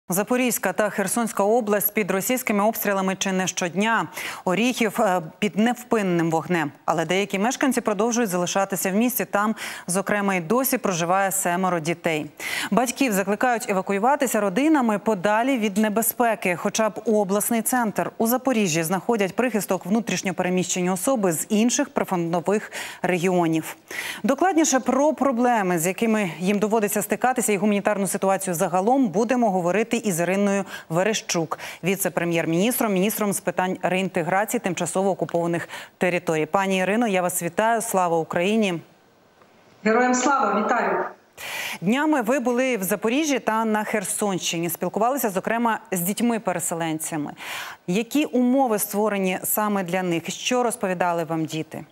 Запорізька та Херсонська область під російськими обстрілами чи не щодня. Оріхів під невпинним вогнем. Але деякі мешканці продовжують залишатися в місті. Там, зокрема, й досі проживає 7 дітей. Батьків закликають евакуюватися родинами подалі від небезпеки. Хоча б обласний центр. У Запоріжжі знаходять прихисток внутрішньо переміщені особи з інших прифронтових регіонів. Докладніше про проблеми, з якими їм доводиться стикатися, і гуманітарну ситуацію загалом будемо говорити із Іриною Верещук, віце-прем'єр-міністром, міністром з питань реінтеграції тимчасово окупованих територій. Пані Ірино, я вас вітаю. Слава Україні! Героям слава! Вітаю! Днями ви були в Запоріжжі та на Херсонщині. Спілкувалися, зокрема, з дітьми-переселенцями. Які умови створені саме для них? Що розповідали вам діти?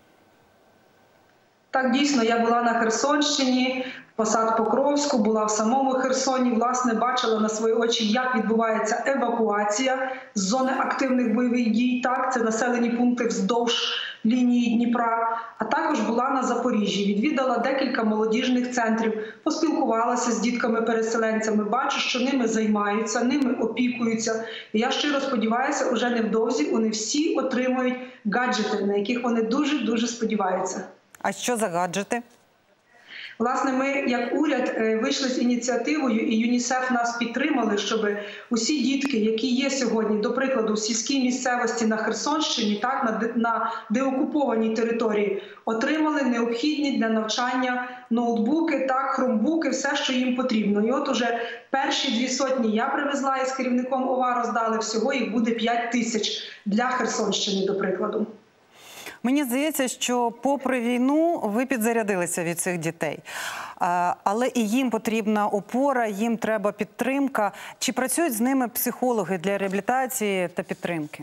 Так, дійсно, я була на Херсонщині, в Посад-Покровську, була в самому Херсоні. Власне, бачила на свої очі, як відбувається евакуація з зони активних бойових дій. Так, це населені пункти вздовж лінії Дніпра. А також була на Запоріжжі, відвідала декілька молодіжних центрів, поспілкувалася з дітками-переселенцями. Бачу, що ними займаються, ними опікуються. І я щиро сподіваюся, уже невдовзі вони всі отримують гаджети, на яких вони дуже-дуже сподіваються. А що за гаджети? Власне, ми, як уряд, вийшли з ініціативою, і ЮНІСЕФ нас підтримали, щоб усі дітки, які є сьогодні, до прикладу, в сільській місцевості на Херсонщині, так, на деокупованій території, отримали необхідні для навчання ноутбуки, так, хромбуки, все, що їм потрібно. І от уже перші 200 я привезла із керівником ОВА, роздали, всього їх буде 5 тисяч для Херсонщини, до прикладу. Мені здається, що попри війну ви підзарядилися від цих дітей. Але і їм потрібна опора, їм треба підтримка. Чи працюють з ними психологи для реабілітації та підтримки?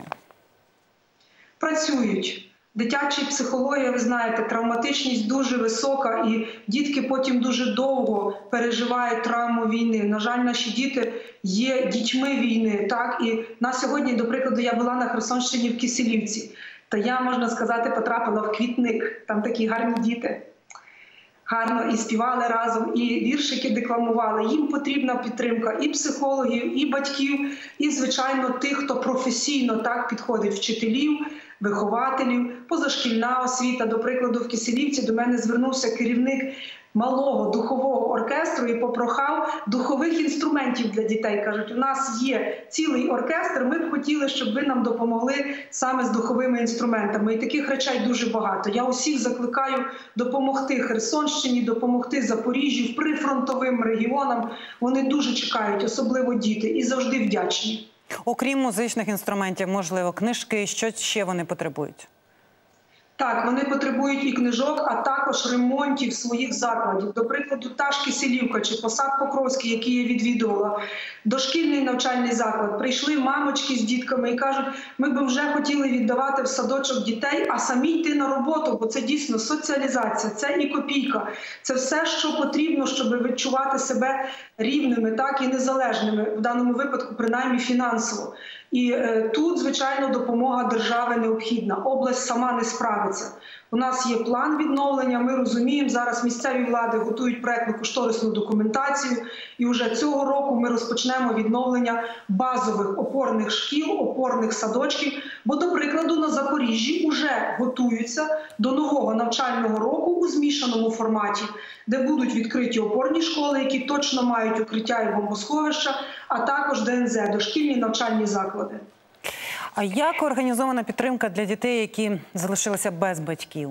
Працюють. Дитячі психологія, ви знаєте, травматичність дуже висока, і дітки потім дуже довго переживають травму війни. На жаль, наші діти є дітьми війни. Так? І на сьогодні, до прикладу, я була на Херсонщині в Кисилівці. Та я, можна сказати, потрапила в квітник. Там такі гарні діти. Гарно і співали разом, і віршики декламували. Їм потрібна підтримка і психологів, і батьків, і, звичайно, тих, хто професійно так підходить, вчителів, вихователів, позашкільна освіта. До прикладу, в Кисилівці до мене звернувся керівник малого духового оркестру і попрохав духових інструментів для дітей. Кажуть, у нас є цілий оркестр, ми б хотіли, щоб ви нам допомогли саме з духовими інструментами. І таких речей дуже багато. Я усіх закликаю допомогти Херсонщині, допомогти Запоріжжю, прифронтовим регіонам. Вони дуже чекають, особливо діти, і завжди вдячні. Окрім музичних інструментів, можливо, книжки, що ще вони потребують? Так, вони потребують і книжок, а також ремонтів своїх закладів. До прикладу, та ж Кисилівка чи Посад-Покровський, який я відвідувала, дошкільний навчальний заклад. Прийшли мамочки з дітками і кажуть, ми б вже хотіли віддавати в садочок дітей, а самі йти на роботу, бо це дійсно соціалізація, це і копійка. Це все, що потрібно, щоб відчувати себе рівними, так, і незалежними, в даному випадку, принаймні фінансово. І тут, звичайно, допомога держави необхідна. Область сама не справиться. У нас є план відновлення, ми розуміємо, зараз місцеві влади готують проєктно-кошторисну документацію, і вже цього року ми розпочнемо відновлення базових опорних шкіл, опорних садочків, бо, до прикладу, на Запоріжжі вже готуються до нового навчального року у змішаному форматі, де будуть відкриті опорні школи, які точно мають укриття і бомбосховища, а також ДНЗ, дошкільні навчальні заклади. А як організована підтримка для дітей, які залишилися без батьків?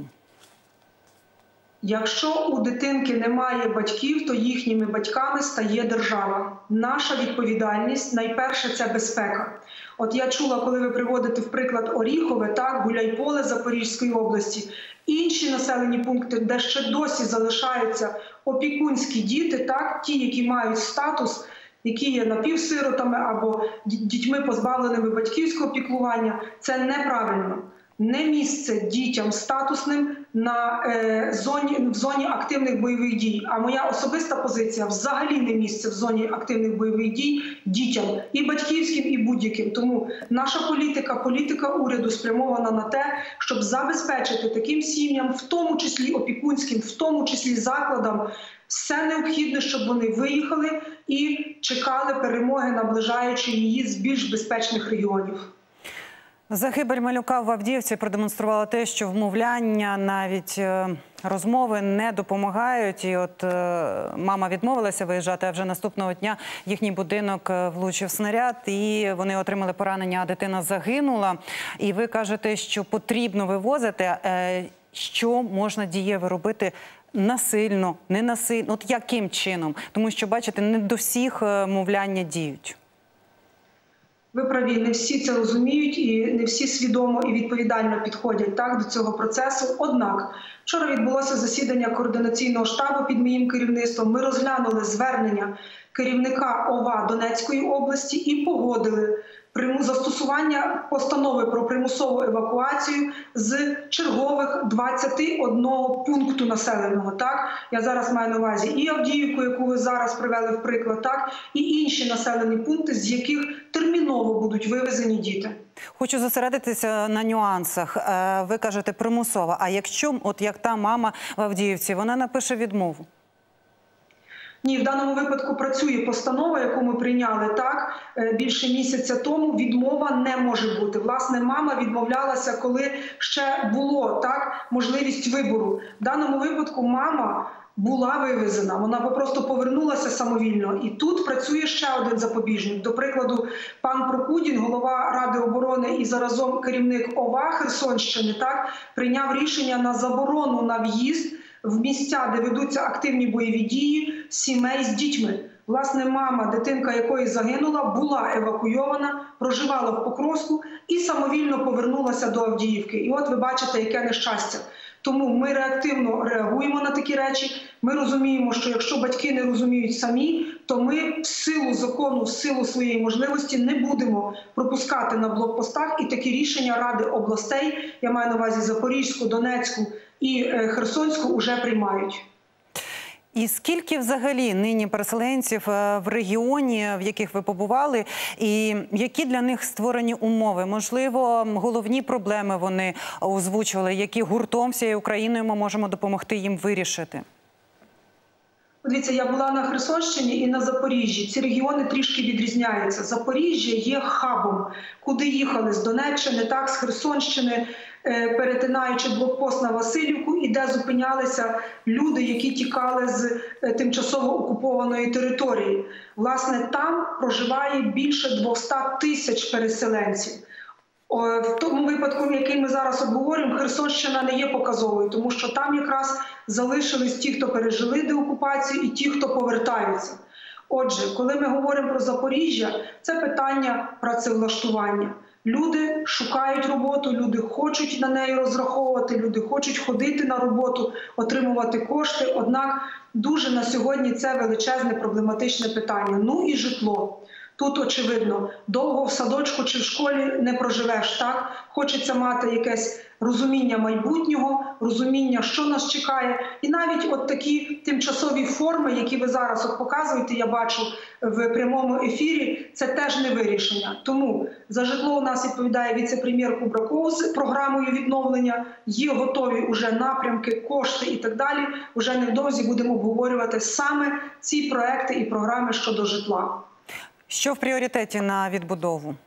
Якщо у дитинки немає батьків, то їхніми батьками стає держава. Наша відповідальність, найперше, це безпека. От я чула, коли ви приводите в приклад Оріхове, так, Гуляйполе Запорізької області, інші населені пункти, де ще досі залишаються опікунські діти, так, ті, які мають статус, які є напівсиротами або дітьми, позбавленими батьківського піклування, це неправильно. Не місце дітям статусним в зоні активних бойових дій. А моя особиста позиція – взагалі не місце в зоні активних бойових дій дітям, і батьківським, і будь-яким. Тому наша політика уряду спрямована на те, щоб забезпечити таким сім'ям, в тому числі опікунським, в тому числі закладам, все необхідне, щоб вони виїхали і чекали перемоги, наближаючи її з більш безпечних регіонів. Загибель малюка в Авдіївці продемонструвала те, що вмовляння, навіть розмови не допомагають. І от мама відмовилася виїжджати, а вже наступного дня їхній будинок влучив снаряд, і вони отримали поранення, а дитина загинула. І ви кажете, що потрібно вивозити. Що можна дієво робити насильно, не насильно? От яким чином? Тому що, бачите, не до всіх мовляння діють. Ви праві, не всі це розуміють і не всі свідомо і відповідально підходять до цього процесу. Однак, вчора відбулося засідання координаційного штабу під моїм керівництвом. Ми розглянули звернення керівника ОВА Донецької області і погодили застосування постанови про примусову евакуацію з чергових 21 пункту населеного. Я зараз маю на увазі і Авдіївку, яку ви зараз привели в приклад, і інші населені пункти, з яких терміново будуть вивезені діти. Хочу зосередитися на нюансах. Ви кажете примусово. А якщо, от як та мама в Авдіївці, вона напише відмову? Ні, в даному випадку працює постанова, яку ми прийняли більше місяця тому. Відмова не може бути. Власне, мама відмовлялася, коли ще було можливість вибору. В даному випадку мама була вивезена, вона просто повернулася самовільно. І тут працює ще один запобіжник. До прикладу, пан Прокудін, голова Ради оборони і заразом керівник ОВА Херсонщини, прийняв рішення на заборону на в'їзд в місця, де ведуться активні бойові дії, сімей з дітьми. Власне, мама, дитинка якої загинула, була евакуйована, проживала в Покровську і самовільно повернулася до Авдіївки. І от ви бачите, яке нещастя. Тому ми реактивно реагуємо на такі речі. Ми розуміємо, що якщо батьки не розуміють самі, то ми в силу закону, в силу своєї можливості не будемо пропускати на блокпостах. І такі рішення Ради областей, я маю на увазі Запорізьку, Донецьку і Херсонську, вже приймають. І скільки взагалі нині переселенців в регіоні, в яких ви побували, і які для них створені умови? Можливо, головні проблеми вони озвучували, які гуртом всією Україною ми можемо допомогти їм вирішити? Дивіться, я була на Херсонщині і на Запоріжжі. Ці регіони трішки відрізняються. Запоріжжя є хабом, куди їхали з Донеччини, з Херсонщини, перетинаючи блокпост на Василівку, і де зупинялися люди, які тікали з тимчасово окупованої території. Власне, там проживає більше 200 тисяч переселенців. В тому випадку, який ми зараз обговорюємо, Херсонщина не є показовою, тому що там якраз залишились ті, хто пережили деокупацію, і ті, хто повертаються. Отже, коли ми говоримо про Запоріжжя, це питання працевлаштування. Люди шукають роботу, люди хочуть на неї розраховувати, люди хочуть ходити на роботу, отримувати кошти. Однак дуже на сьогодні це величезне проблематичне питання. Ну і житло. Тут, очевидно, довго в садочку чи в школі не проживеш, Хочеться мати якесь розуміння майбутнього, розуміння, що нас чекає. І навіть от такі тимчасові форми, які ви зараз показуєте, я бачу в прямому ефірі, це теж не вирішення. Тому за житло у нас відповідає віце-прем'єр Кубраков з програмою відновлення. Є готові уже напрямки, кошти і так далі. Уже невдовзі будемо обговорювати саме ці проекти і програми щодо житла. Що в пріоритеті на відбудову?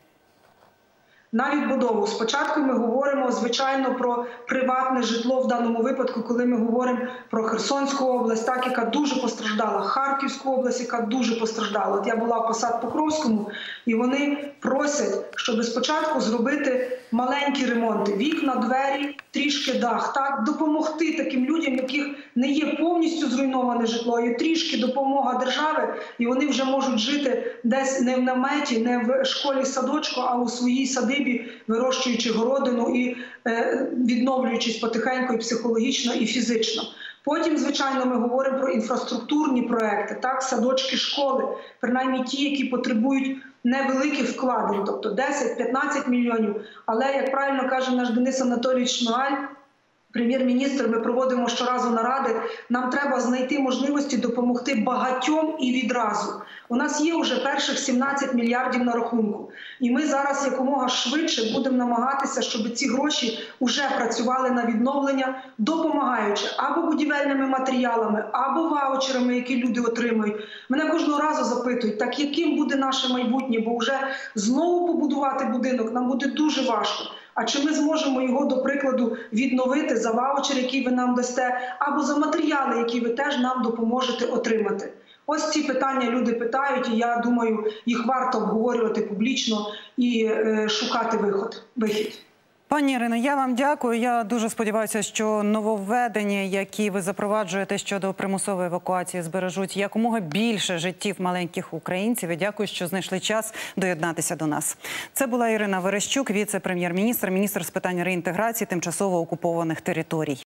На відбудову. Спочатку ми говоримо, звичайно, про приватне житло в даному випадку, коли ми говоримо про Херсонську область, яка дуже постраждала, Харківську область, яка дуже постраждала. От я була в Посад-Покровському, і вони просять, щоб спочатку зробити маленькі ремонти. Вікна, двері, трішки дах. Допомогти таким людям, яких не є повністю зруйноване житло, є трішки допомога держави, і вони вже можуть жити десь не в наметі, не в школі-садочку, а у своїй садибі, вирощуючи городину і відновлюючись потихеньку і психологічно, і фізично. Потім, звичайно, ми говоримо про інфраструктурні проекти, садочки, школи, принаймні ті, які потребують невеликих вкладень, тобто 10-15 мільйонів. Але, як правильно каже наш Денис Анатолійович Шмигаль, прем'єр-міністр, ми проводимо щоразу наради, нам треба знайти можливості допомогти багатьом і відразу. У нас є вже перших 17 мільярдів на рахунку. І ми зараз якомога швидше будемо намагатися, щоб ці гроші вже працювали на відновлення, допомагаючи або будівельними матеріалами, або ваучерами, які люди отримують. Мене кожного разу запитують, так яким буде наше майбутнє, бо вже знову побудувати будинок нам буде дуже важко. А чи ми зможемо його, до прикладу, відновити за ваучер, який ви нам дасте, або за матеріали, які ви теж нам допоможете отримати? Ось ці питання люди питають, і я думаю, їх варто обговорювати публічно і шукати вихід. Пані Ірино, я вам дякую. Я дуже сподіваюся, що нововведення, які ви запроваджуєте щодо примусової евакуації, збережуть якомога більше життів маленьких українців. І дякую, що знайшли час доєднатися до нас. Це була Ірина Верещук, віце-прем'єр-міністр, міністр з питань реінтеграції тимчасово окупованих територій.